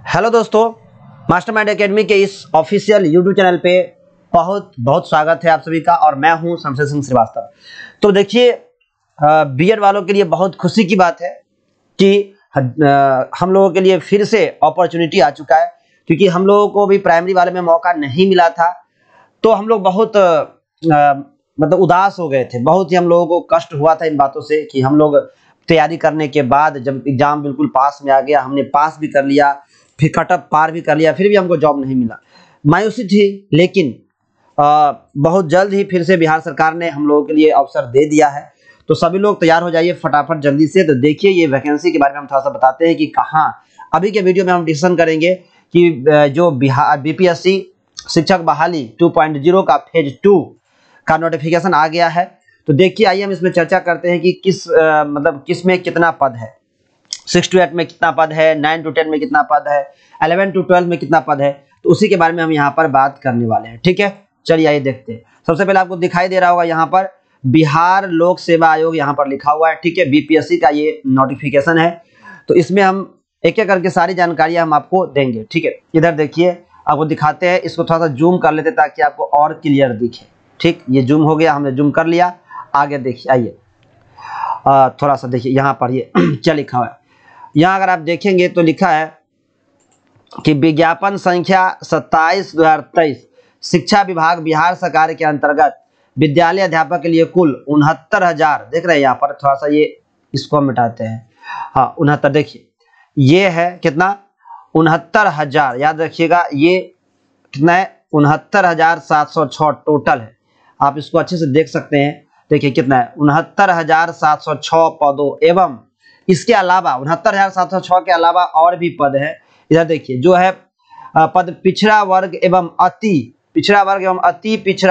Hello दोस्तों, mastermind academy के इस ऑफिशियल यूट्यूब चैनल पे बहुत बहुत स्वागत है आप सभी का। और मैं हूं शमशेर सिंह श्रीवास्तव। तो देखिए, बीएड वालों के लिए बहुत खुशी की बात है कि हम लोगों के लिए फिर से अपॉर्चुनिटी आ चुका है, क्योंकि हम लोगों को भी प्राइमरी वाले में मौका नहीं मिला था। तो हम लोग बहुत मतलब उदास हो गए थे, बहुत ही हम लोगों को कष्ट हुआ था इन बातों से कि हम लोग तैयारी करने के बाद जब एग्जाम बिल्कुल पास में आ गया, हमने पास भी कर लिया, फिर कटअप पार भी कर लिया, फिर भी हमको जॉब नहीं मिला। मायूसी थी, लेकिन बहुत जल्द ही फिर से बिहार सरकार ने हम लोगों के लिए अवसर दे दिया है। तो सभी लोग तैयार हो जाइए फटाफट जल्दी से। तो देखिए, ये वैकेंसी के बारे में हम थोड़ा सा बताते हैं कि कहाँ। अभी के वीडियो में हम डिस्कशन करेंगे कि जो बिहार बीपीएससी शिक्षक बहाली 2.0 का फेज 2 का नोटिफिकेशन आ गया है। तो देखिए, आइए हम इसमें चर्चा करते हैं कि किस में कितना पद है। 6 to 8 में कितना पद है, 9 to 10 में कितना पद है, 11 to 12 में कितना पद है। तो उसी के बारे में हम यहाँ पर बात करने वाले हैं। ठीक है, चलिए आइए देखते हैं। सबसे पहले आपको दिखाई दे रहा होगा यहाँ पर बिहार लोक सेवा आयोग यहाँ पर लिखा हुआ है। ठीक है, बीपीएससी का ये नोटिफिकेशन है। तो इसमें हम एक एक करके सारी जानकारियां हम आपको देंगे। ठीक है, इधर देखिए, आपको दिखाते हैं। इसको थोड़ा सा जूम कर लेते ताकि आपको और क्लियर दिखे। ठीक, ये जूम हो गया, हमने जूम कर लिया। आगे देखिए, आइए थोड़ा सा देखिए यहाँ पर ये क्या लिखा हुआ है। यहाँ अगर आप देखेंगे तो लिखा है कि विज्ञापन संख्या 27/2023 शिक्षा विभाग बिहार सरकार के अंतर्गत विद्यालय अध्यापक के लिए कुल 69,000, देख रहे हैं यहाँ पर, थोड़ा सा ये इसको मिटाते हैं। हाँ, 69, देखिए ये है कितना, 69,000। याद रखिएगा, ये कितना है, 69,706 टोटल है। आप इसको अच्छे से देख सकते हैं। देखिए कितना है, 69,706 पदों एवं इसके अलावा 69,706 के अलावा और भी पद है। इधर देखिए, जो है पद पिछड़ा वर्ग एवं अति पिछड़ा वर्ग एवं अति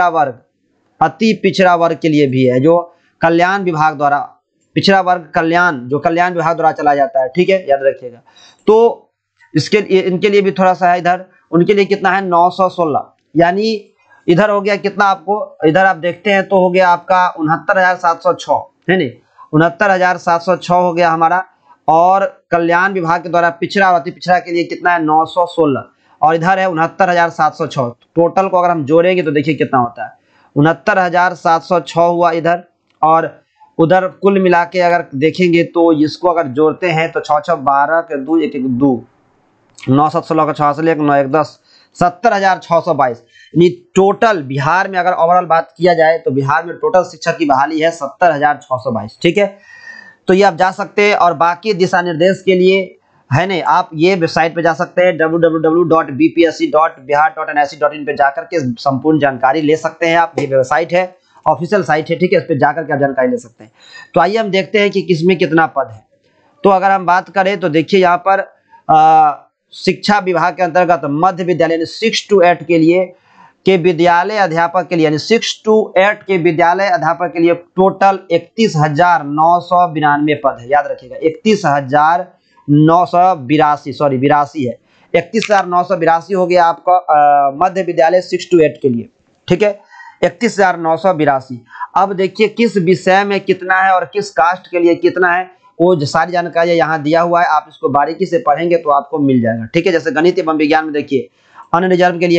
पिछड़ा वर्ग के लिए भी है, जो कल्याण विभाग द्वारा, पिछड़ा वर्ग कल्याण, जो कल्याण विभाग द्वारा चला जाता है। ठीक है, याद रखिएगा। तो इनके लिए भी थोड़ा सा है। इधर उनके लिए कितना है, 916। यानी इधर हो गया कितना, आपको इधर आप देखते हैं तो हो गया आपका 69,706, है नहीं, 69,706 हो गया हमारा। और कल्याण विभाग के द्वारा पिछड़ा और अति पिछड़ा के लिए कितना है, 916। और इधर है 69,706। टोटल को अगर हम जोड़ेंगे तो देखिए कितना होता है, 69,706 हुआ इधर। और उधर कुल मिला के अगर देखेंगे तो इसको अगर जोड़ते हैं तो 6 6 12 के 2 1 1 2 9 7 16 का 6 से 1 9 1 10 70,622। यानी टोटल बिहार में अगर ओवरऑल बात किया जाए तो बिहार में टोटल शिक्षक की बहाली है 70,622। ठीक है, तो ये आप जा सकते हैं। और बाकी दिशा निर्देश के लिए है नहीं, आप ये वेबसाइट पे जा सकते हैं www.bpsc.bihar.nic.in पे जाकर के संपूर्ण जानकारी ले सकते हैं आप। ये वेबसाइट है, ऑफिशियल साइट है। ठीक है, इस पे जाकर के आप जानकारी ले सकते हैं। तो आइए हम देखते हैं कि किसमें कितना पद है। तो अगर हम बात करें तो देखिए यहाँ पर शिक्षा विभाग के अंतर्गत मध्य विद्यालय 6 to 8 के लिए के विद्यालय अध्यापक के लिए, यानी 6 to 8 के विद्यालय अध्यापक के लिए टोटल 31,992 पद है। याद रखिएगा, 31,982, सॉरी 82 है, 31,982 हो गया आपका मध्य विद्यालय 6 to 8 के लिए। ठीक है, 31,982। अब देखिए किस विषय में कितना है और किस कास्ट के लिए कितना है, वो सारी जानकारी यहाँ दिया हुआ है। आप इसको बारीकी से पढ़ेंगे तो आपको मिल जाएगा। ठीक है, जैसे गणित एवं विज्ञान में देखिए, अन्य रिजर्व के लिए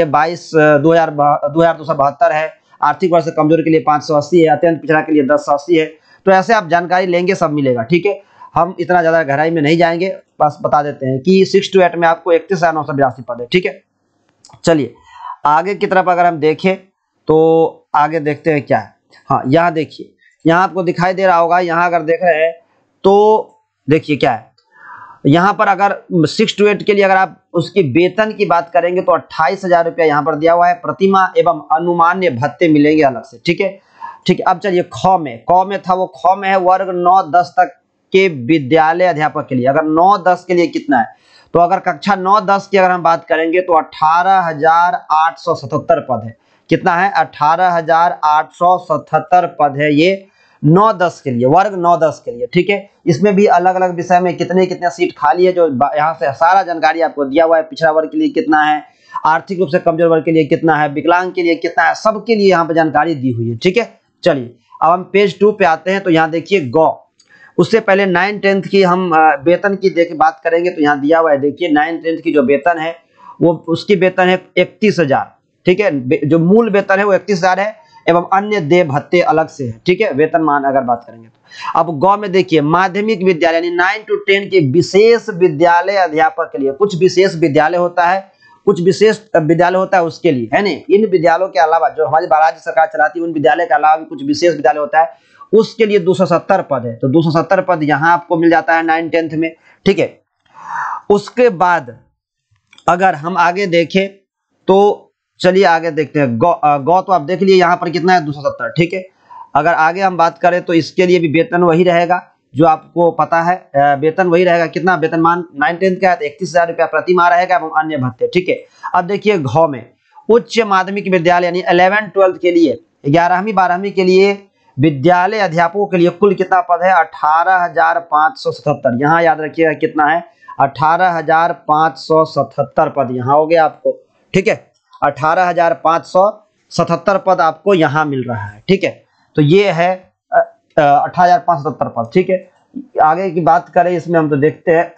22,272 है, आर्थिक वर्ग से कमजोर के लिए 580 है, अत्यंत पिछड़ा के लिए 1080 है। तो ऐसे आप जानकारी लेंगे, सब मिलेगा। ठीक है, हम इतना ज्यादा गहराई में नहीं जाएंगे, बस बता देते हैं कि 6 to 8 में आपको 31,982 पद है। ठीक है, चलिए आगे की तरफ अगर हम देखें तो आगे देखते हैं क्या है। हाँ, यहाँ देखिए, यहाँ आपको दिखाई दे रहा होगा, यहाँ अगर देख रहे हैं तो देखिए क्या है। यहाँ पर अगर 6 to 8 के लिए अगर आप उसकी वेतन की बात करेंगे तो 28,000 रुपया यहाँ पर दिया हुआ है। प्रतिमा एवं अनुमान्य भत्ते मिलेंगे अलग से। ठीक है, ठीक है। अब चलिए ख में था, वो ख में है वर्ग 9-10 तक के विद्यालय अध्यापक के लिए। अगर 9-10 के लिए कितना है, तो अगर कक्षा 9-10 की अगर हम बात करेंगे तो 18,877 पद है। कितना है, 18,877 पद है ये 9-10 के लिए, वर्ग 9-10 के लिए। ठीक है, इसमें भी अलग अलग विषय में कितने कितने सीट खाली है, जो यहाँ से सारा जानकारी आपको दिया हुआ है। पिछड़ा वर्ग के लिए कितना है, आर्थिक रूप से कमजोर वर्ग के लिए कितना है, विकलांग के लिए कितना है, सबके लिए यहाँ पे जानकारी दी हुई है। ठीक है, चलिए अब हम पेज 2 पे आते हैं। तो यहाँ देखिए उससे पहले 9-10 की हम वेतन की बात करेंगे तो यहाँ दिया हुआ है, देखिए 9-10 की जो वेतन है वो उसकी वेतन है 31,000, ठीक है। जो मूल वेतन है वो 31,000 है एवं अन्य देय भत्ते अलग से है, ठीक है, वेतनमान अगर बात करेंगे तो। अब गौ में देखिए माध्यमिक विद्यालय यानी 9 to 10 के विशेष विद्यालय अध्यापक के लिए, कुछ विशेष विद्यालय होता है, कुछ विशेष विद्यालय होता है उसके लिए, है नहीं। इन विद्यालयों के अलावा जो हमारी राज्य सरकार चलाती है उन विद्यालय के अलावा भी कुछ विशेष विद्यालय होता है, उसके लिए 270 पद है। तो 270 पद यहाँ आपको मिल जाता है 9-10 में, ठीक है। उसके बाद अगर हम आगे देखें तो चलिए आगे देखते हैं। गौ तो आप देख लिए यहाँ पर कितना है 270, ठीक है। अगर आगे हम बात करें तो इसके लिए भी वेतन वही रहेगा जो आपको पता है, वेतन वही रहेगा। कितना वेतनमान 9-10 का है तो 31,000 रुपया प्रति माह रहेगा एवं अन्य भत्ते, ठीक है। अब देखिए घ में उच्च माध्यमिक विद्यालय यानी 11-12 के लिए 11वीं 12वीं के लिए विद्यालय अध्यापकों के लिए कुल कितना पद है 18,577। यहाँ याद रखिएगा कितना है 18,577 पद यहाँ हो गया आपको, ठीक है। 18,577 पद आपको यहाँ मिल रहा है, ठीक है। तो ये है 18,577 पद, ठीक है। आगे की बात करें इसमें हम तो देखते हैं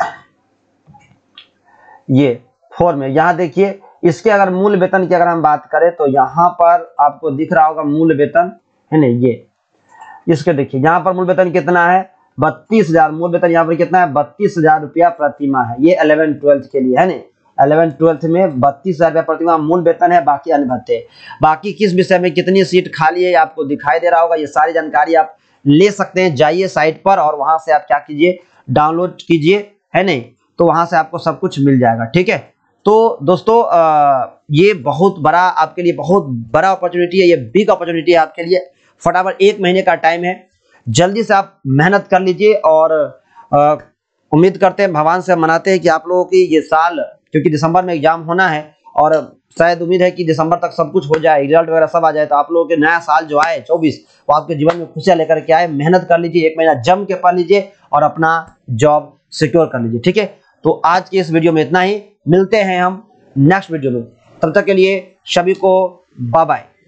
ये 4 में, यहाँ देखिए इसके अगर मूल वेतन की अगर हम बात करें तो यहाँ पर आपको दिख रहा होगा मूल वेतन, है ना। ये इसके देखिए यहाँ पर मूल वेतन कितना है 32,000, मूल वेतन यहाँ पर कितना है 32,000 रुपया प्रति माह है। ये 11-12 के लिए है ना, 11-12 में 32,000 रुपया प्रति माह मूल वेतन है, बाकी अन्य भत्ते। बाकी किस विषय में कितनी सीट खाली है आपको दिखाई दे रहा होगा। ये सारी जानकारी आप ले सकते हैं, जाइए साइट पर और वहां से आप क्या कीजिए डाउनलोड कीजिए, है नहीं, तो वहां से आपको सब कुछ मिल जाएगा, ठीक है। तो दोस्तों ये बहुत बड़ा आपके लिए बहुत बड़ा अपॉर्चुनिटी है, ये बिग अपॉर्चुनिटी है आपके लिए। फटाफट 1 महीने का टाइम है, जल्दी से आप मेहनत कर लीजिए और उम्मीद करते हैं, भगवान से मनाते हैं कि आप लोगों की ये साल, क्योंकि दिसंबर में एग्जाम होना है और शायद उम्मीद है कि दिसंबर तक सब कुछ हो जाए, रिजल्ट वगैरह सब आ जाए, तो आप लोगों के नया साल जो आए 24 वो आपके जीवन में खुशियां लेकर के आए। मेहनत कर लीजिए, 1 महीना जम के पढ़ लीजिए और अपना जॉब सिक्योर कर लीजिए, ठीक है। तो आज के इस वीडियो में इतना ही, मिलते हैं हम नेक्स्ट वीडियो में, तब तक के लिए सभी को बाय बाय।